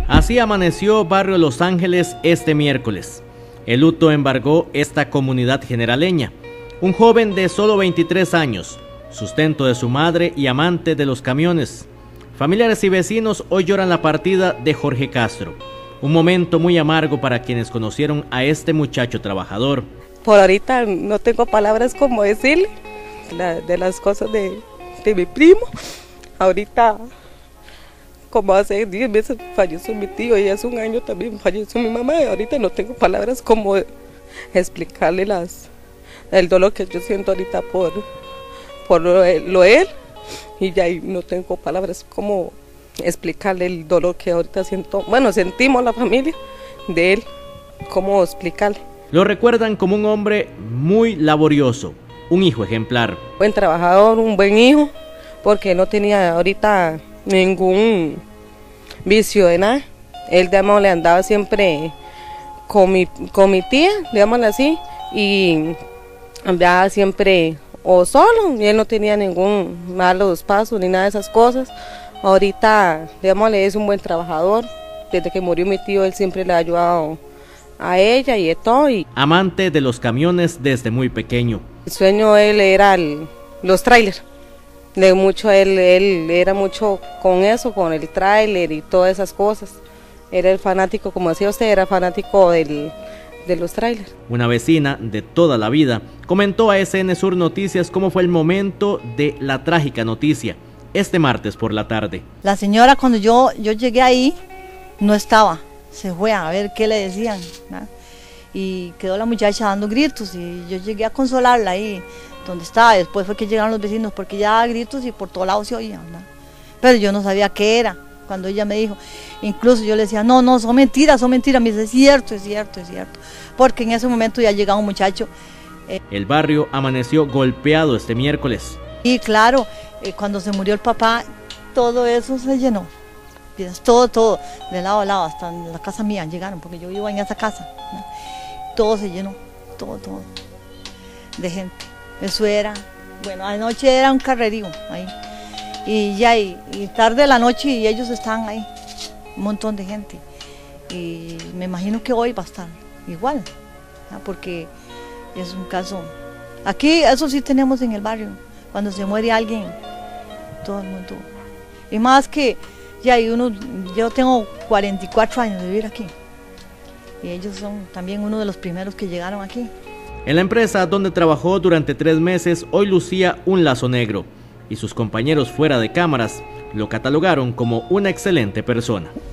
Así amaneció Barrio Los Ángeles este miércoles. El luto embargó esta comunidad generaleña. Un joven de solo 23 años, sustento de su madre y amante de los camiones. Familiares y vecinos hoy lloran la partida de Jorge Castro. Un momento muy amargo para quienes conocieron a este muchacho trabajador. Por ahorita no tengo palabras como decirle de las cosas de mi primo. Ahorita, como hace 10 meses falleció mi tío y hace un año también falleció mi mamá. Y ahorita no tengo palabras como explicarle el dolor que yo siento ahorita por lo de él. Y ya no tengo palabras como explicarle el dolor que ahorita siento. Bueno, sentimos la familia de él, cómo explicarle. Lo recuerdan como un hombre muy laborioso, un hijo ejemplar. Buen trabajador, un buen hijo, porque no tenía ahorita ningún vicio de nada. Él, digamos, le andaba siempre con mi tía, digámosle así, y andaba siempre o solo, y él no tenía ningún malos pasos ni nada de esas cosas. Ahorita, digámosle, es un buen trabajador. Desde que murió mi tío, él siempre le ha ayudado a ella y de todo. Amante de los camiones desde muy pequeño. El sueño de él era los trailers. Él era mucho con eso, con el tráiler y todas esas cosas. Era el fanático, como decía usted, era fanático de los trailers. Una vecina de toda la vida comentó a SN Sur Noticias cómo fue el momento de la trágica noticia este martes por la tarde. La señora, cuando yo llegué ahí, no estaba, se fue a ver qué le decían, ¿no? Y quedó la muchacha dando gritos y yo llegué a consolarla ahí donde estaba. Después fue que llegaron los vecinos porque ya daba gritos y por todos lados se oían, ¿no? Pero yo no sabía qué era. Cuando ella me dijo, incluso yo le decía, no, son mentiras, me dice, es cierto, porque en ese momento ya llegaba un muchacho. El barrio amaneció golpeado este miércoles. Y claro, cuando se murió el papá, todo eso se llenó, todo, de lado a lado, hasta en la casa mía llegaron, porque yo vivo en esa casa, ¿no? Todo se llenó, todo, de gente. Eso era, bueno, anoche era un carrerío ahí. Y tarde de la noche y ellos estaban ahí, un montón de gente. Y me imagino que hoy va a estar igual, ¿no? Porque es un caso. Aquí eso sí tenemos en el barrio, cuando se muere alguien, todo el mundo. Y más que yo tengo 44 años de vivir aquí. Y ellos son también uno de los primeros que llegaron aquí. En la empresa donde trabajó durante 3 meses, hoy lucía un lazo negro. Y sus compañeros fuera de cámaras lo catalogaron como una excelente persona.